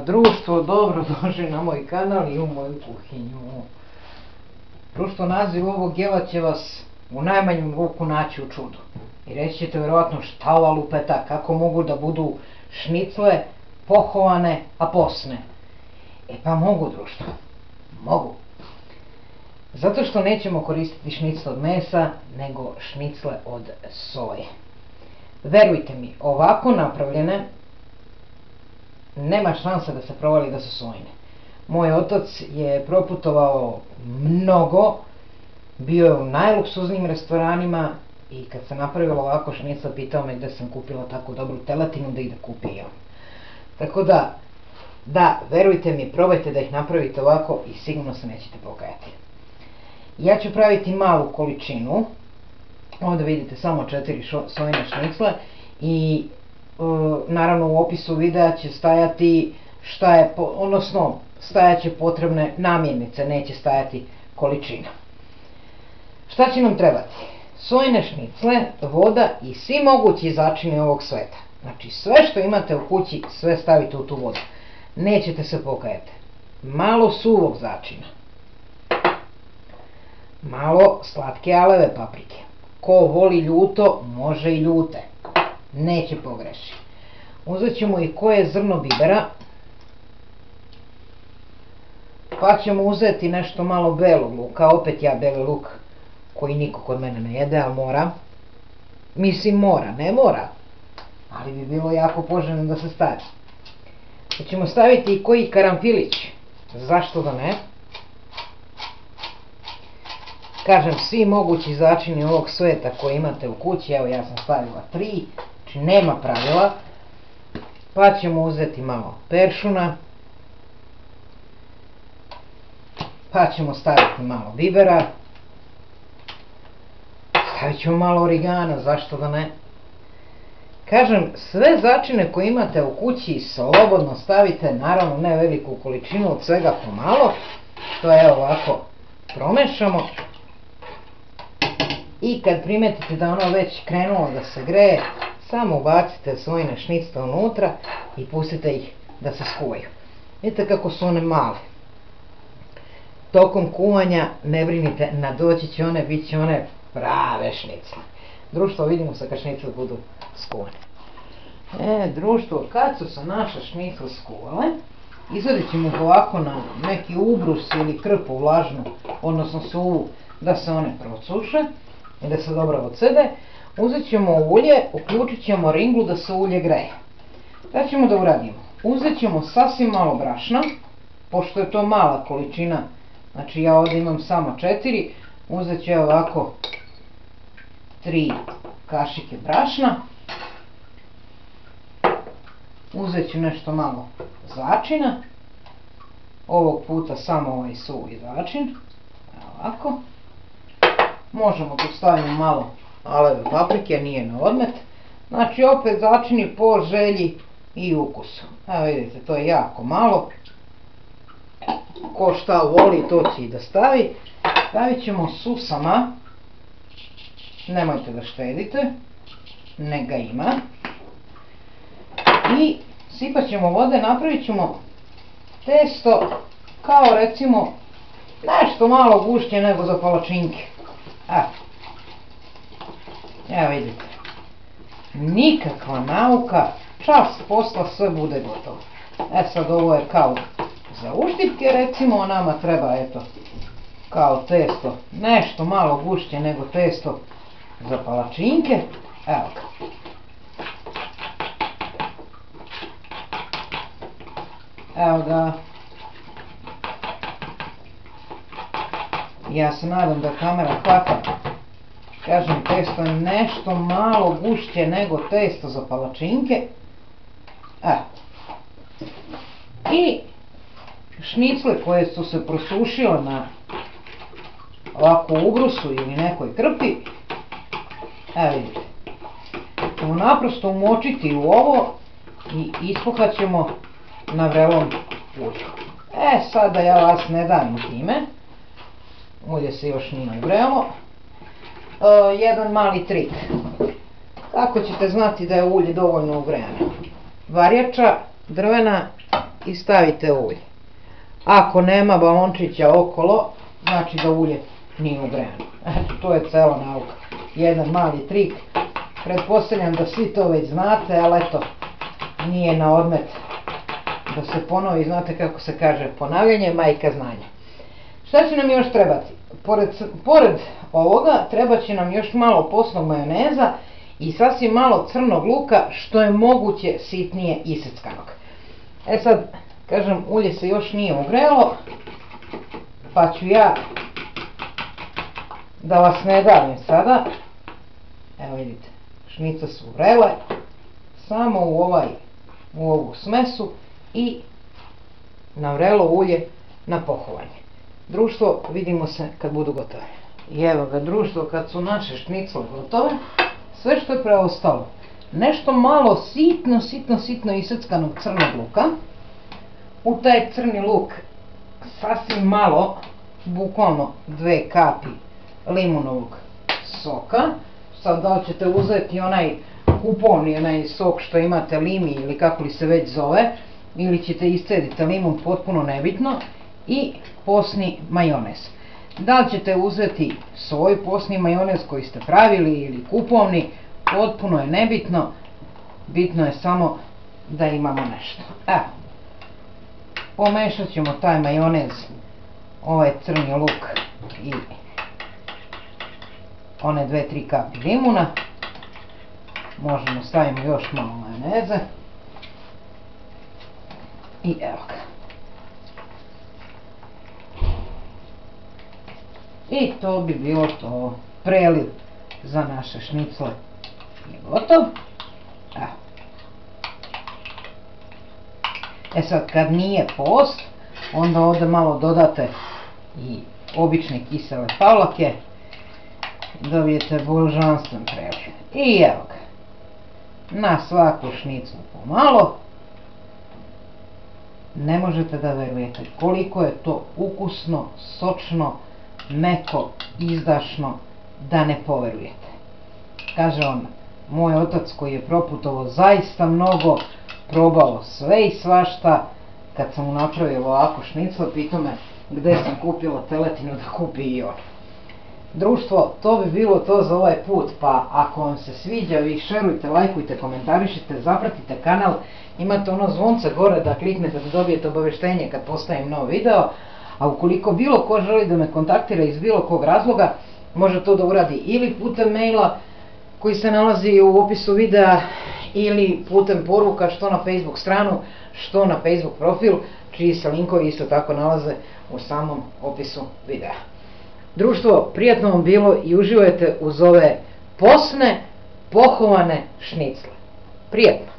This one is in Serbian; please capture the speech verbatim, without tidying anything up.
Društvo, dobro došli na moj kanal i u moju kuhinju. Društvo, naziv ovog jela će vas u najmanju ruku naći u čudu. I reći ćete vjerovatno šta ova lupeta, kako mogu da budu šnicle pohovane, a posne. E pa mogu, društvo, mogu. Zato što nećemo koristiti šnicle od mesa, nego šnicle od soje. Verujte mi, ovako napravljene nema šanse da se provali da su sojne. Moj otac je proputovao mnogo, bio je u najluksuznijim restoranima i kad se napravila ovako šnicla, pitao me gde sam kupila tako dobru teletinu da ide kupi i on. Tako da, da, verujte mi, probajte da ih napravite ovako i sigurno se nećete pokajati. Ja ću praviti malu količinu, ovdje vidite samo četiri sojne šnicle i naravno u opisu videa će stajati šta je, odnosno stajat će potrebne namirnice, neće stajati količina. Šta će nam trebati? Sojne šnicle, voda i svi mogući začini ovog sveta. Znači sve što imate u kući, sve stavite u tu vodu. Nećete se pokajati. Malo suvog začina. Malo slatke aleve paprike. Ko voli ljuto, može i ljute. Neće pogreši. Uzet ćemo i koje zrno bibera. Pa ćemo uzeti nešto malo belog luka. Opet ja beli luk koji niko kod mene ne jede, ali mora. Mislim mora, ne mora. Ali bi bilo jako poželjno da se stavi. Pa ćemo staviti i koji karanfilić. Zašto da ne? Kažem, svi mogući začini ovog sveta koji imate u kući, evo ja sam stavila tri, znači nema pravila. Pa ćemo uzeti malo peršuna. Pa ćemo staviti malo bibera. Stavit ćemo malo origana, zašto da ne? Kažem, sve začine koje imate u kući slobodno stavite, naravno ne veliku količinu, od svega pomalo. To je ovako promešamo. I kad primetite da ono već krenulo da se greje, samo ubacite sojne šnicle unutra i pustite ih da se skuvaju. Vidite kako su one male. Tokom kuvanja, ne brinite, nadoći će one, bit će one prave šnicle. Društvo, vidimo se kad šnicle budu skuvane. E, društvo, kad su se naše šnicle skuvale, izvadit ćemo ih ovako na neki ubrus ili krpu vlažnu, odnosno suvu, da se one prosuše i da se dobro odsede. Uzet ćemo ulje, uključit ćemo ringlu da se ulje greje. Šta ćemo da uradimo? Uzet ćemo sasvim malo brašna, pošto je to mala količina, znači ja ovdje imam samo četiri, uzet ću ovako tri kašike brašna. Uzet ću nešto malo začina, ovog puta samo ovaj suvi začin, ovako. Možemo tu staviti malo aleve paprike, nije na odmet. Znači opet začini po želji i ukusu. Evo vidite, to je jako malo. Ko šta voli, to će i da stavi. Stavit ćemo susama. Nemojte da štedite. Ne ga ima. I sipat ćemo vode, napravit ćemo testo kao recimo nešto malo gušće nego za palačinke. Evo. Evo vidite. Nikakva nauka, čas posla, sve bude gotovo. E sad ovo je kao za uštipke recimo, a nama treba eto kao testo, nešto malo gušće nego testo za palačinke. Evo ga. Evo ga. Ja se nadam da kamera hvata. Kažem, testo je nešto malo gušće nego testo za palačinke. Evo. I šnicle koje su se prosušile na ovako ubrusu ili nekoj krpi. Evo vidite. Ćemo naprosto umočiti u ovo i ispuhat ćemo na vrelom ulju. E, sada ja vas ne dam time. Ulje se još nije ugrelo. E, jedan mali trik. Kako ćete znati da je ulje dovoljno ugrejano? Varjača drvena i stavite ulje. Ako nema balončića okolo, znači da ulje nije ugrejano. Eto, to je cela nauka. Jedan mali trik. Pretpostavljam da svi to već znate, ali eto, nije na odmet da se ponovi. Znate kako se kaže, ponavljanje majka znanja. Šta će nam još trebati? Pored, pored ovoga treba će nam još malo postnog majoneza i sasvim malo crnog luka, što je moguće sitnije iseckanog. E sad, kažem, ulje se još nije ugrelo, pa ću ja da vas ne davim sada. Evo vidite, šnice su vrele, samo u, ovaj, u ovu smesu i na vrelo ulje na pohovanje. Društvo, vidimo se kad budu gotove. I evo ga, društvo, kad su naše šnicle gotove, sve što je preostalo, nešto malo sitno, sitno, sitno iseckanog crnog luka. U taj crni luk sasvim malo, bukvalno dve kapi limunovog soka. Sad da li ćete uzeti onaj kupovni, onaj sok što imate, limi ili kako li se već zove, ili ćete iscediti limun, potpuno nebitno, i posni majonez. Da li ćete uzeti svoj posni majonez koji ste pravili ili kupovni, potpuno je nebitno, bitno je samo da imamo nešto. Evo, pomešat ćemo taj majonez, ovaj crni luk i one dve, tri kapi limuna. Možemo stavimo još malo majoneze. I evo ga. I to bi bilo to. Preliv za naše šnicle je gotov. Evo. E sad, kad nije post, onda ovdje malo dodate i obične kisele pavlake. Dobijete božanstven preliv. I evo ga. Na svaku šniclu pomalo. Ne možete da verujete koliko je to ukusno, sočno, meko, izdašno, da ne poverujete. Kaže on, moj otac koji je proputovao zaista mnogo, probao sve i svašta, kad sam mu napravio ovako šnicle, pitao me gde sam kupila teletinu da kupi i on. Društvo, to bi bilo to za ovaj put, pa ako vam se sviđa, vi šerujte, lajkujte, komentarišite, zapratite kanal, imate ono zvonce gore da kliknete da dobijete obaveštenje kad postavim nov video, a ukoliko bilo ko želi da me kontaktira iz bilo kog razloga, može to da uradi ili putem maila koji se nalazi u opisu videa, ili putem poruka što na Facebook stranu, što na Facebook profil, čiji se linkovi isto tako nalaze u samom opisu videa. Društvo, prijatno vam bilo i uživajte uz ove posne, pohovane šnicle. Prijatno!